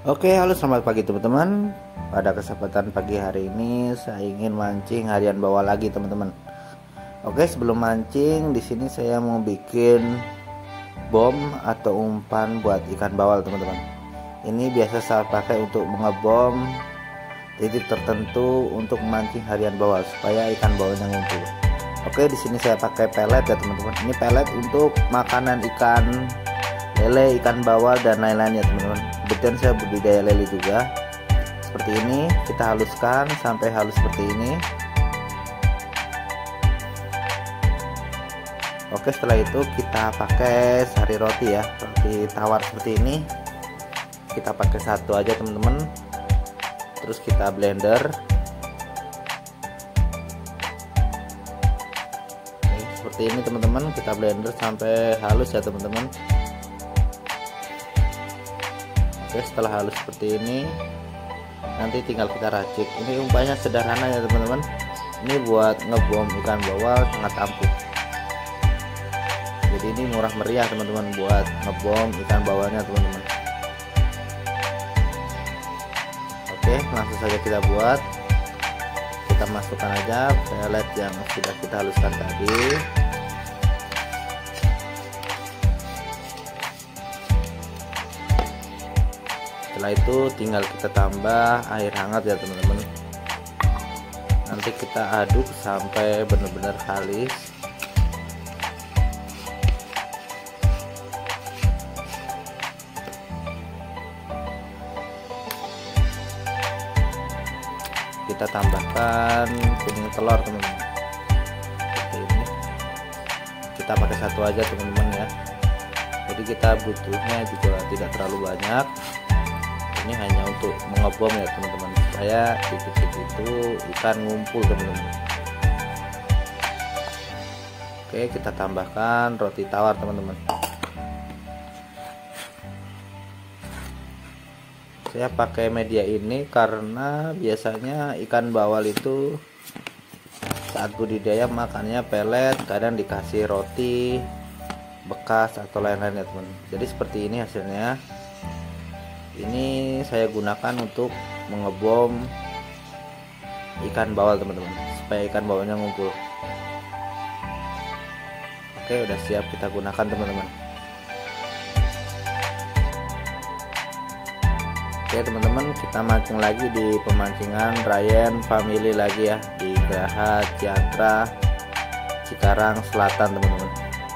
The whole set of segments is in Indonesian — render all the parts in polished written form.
Oke, halo selamat pagi teman-teman. Pada kesempatan pagi hari ini saya ingin mancing harian bawal lagi teman-teman. Oke, sebelum mancing di sini saya mau bikin bom atau umpan buat ikan bawal teman-teman. Ini biasa saya pakai untuk mengebom titik tertentu untuk memancing harian bawal supaya ikan bawalnya ngumpul. Oke, di sini saya pakai pelet ya teman-teman. Ini pelet untuk makanan ikan lele, ikan bawal dan lain-lain ya teman-teman. Kebetulan saya budidaya lele juga. Seperti ini kita haluskan sampai halus seperti ini. Oke, setelah itu kita pakai sari roti ya, roti tawar seperti ini. Kita pakai satu aja teman-teman. Terus kita blender. Oke, seperti ini teman-teman, kita blender sampai halus ya teman-teman. Oke, setelah halus seperti ini nanti tinggal kita racik. Ini umpannya sederhana ya teman-teman. Ini buat ngebom ikan bawal sangat ampuh. Jadi ini murah meriah teman-teman buat ngebom ikan bawalnya teman-teman. Oke, langsung saja kita buat. Kita masukkan aja pelet yang sudah kita haluskan tadi. Setelah itu tinggal kita tambah air hangat ya teman-teman. Nanti kita aduk sampai benar-benar halus. Kita tambahkan kuning telur teman-teman. Seperti ini. Kita pakai satu aja teman-teman ya. Jadi kita butuhnya juga tidak terlalu banyak. Ini hanya untuk mengebom ya teman-teman, supaya titik-titik itu ikan ngumpul teman-teman. Oke, kita tambahkan roti tawar teman-teman. Saya pakai media ini karena biasanya ikan bawal itu saat budidaya makannya pelet, kadang dikasih roti bekas atau lain-lain ya teman. Jadi seperti ini hasilnya. Ini saya gunakan untuk mengebom ikan bawal teman-teman, supaya ikan bawalnya ngumpul. Oke, udah siap kita gunakan teman-teman. Oke teman-teman, kita mancing lagi di pemancingan Ryan Family lagi ya, di Geraha Ciantra, Cikarang Selatan teman-teman.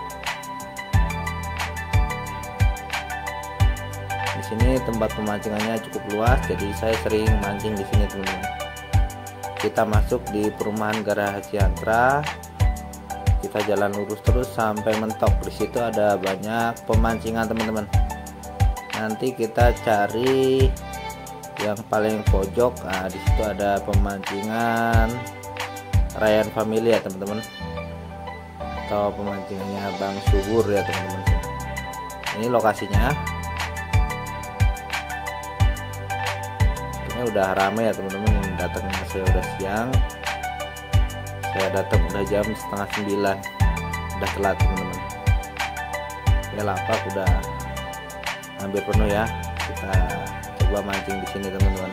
Di sini tempat pemancingannya cukup luas, jadi saya sering mancing di sini teman-teman. Kita masuk di perumahan Geraha Ciantra, kita jalan lurus terus sampai mentok. Di situ ada banyak pemancingan teman-teman. Nanti kita cari yang paling pojok. Nah, di situ ada pemancingan Ryan Family ya teman-teman, atau pemancingannya Bang Subur ya teman-teman. Ini lokasinya. Udah ramai ya teman-teman, yang datangnya saya udah siang. Saya datang udah jam 8:30, udah telat teman-teman. Ya, lapak udah hampir penuh ya. Kita coba mancing di sini teman-teman.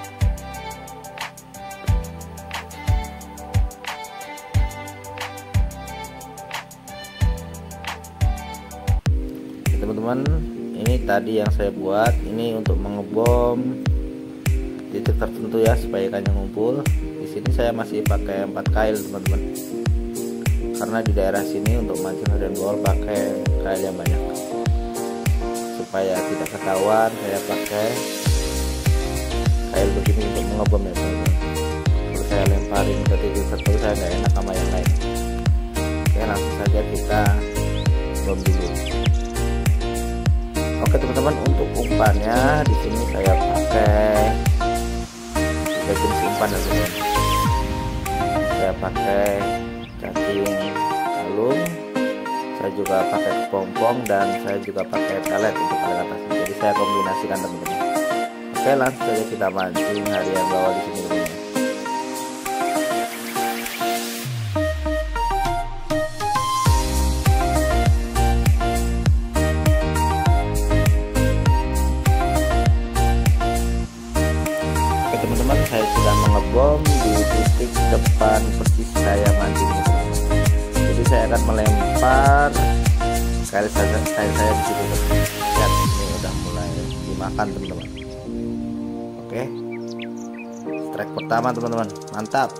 Teman-teman, ini tadi yang saya buat ini untuk mengebom titik tertentu ya, supaya ikannya ngumpul. Di sini saya masih pakai 4 kail teman-teman, karena di daerah sini untuk mancing harian bawal pakai kail yang banyak. Supaya tidak ketahuan, saya pakai kail begini untuk mengebom ya teman-teman. Kalau saya lemparin ke titik tertentu, saya nggak enak sama yang lain. Oke, langsung saja kita bom dulu. Oke teman-teman, untuk umpannya di sini saya pakai jenis umpan teman-teman. Saya pakai cacing kalung, saya juga pakai kepompong, dan saya juga pakai pelet untuk paling atasnya. Jadi saya kombinasikan teman-teman. Oke, langsung saja kita mancing harian bawal di sini teman-teman. kail saya di situ teman. Lihat ini udah mulai dimakan teman-teman. Oke, strike pertama teman-teman, mantap.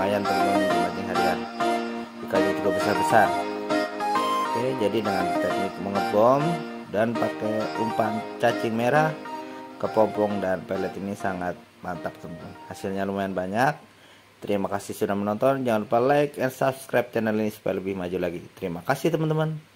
lumayan teman-teman untuk mancing harian ikannya juga besar-besar. Oke, jadi dengan teknik mengebom dan pakai umpan cacing merah, kepompong dan pelet ini sangat mantap teman-teman. Hasilnya lumayan banyak. Terima kasih sudah menonton. Jangan lupa like and subscribe channel ini supaya lebih maju lagi. Terima kasih teman-teman.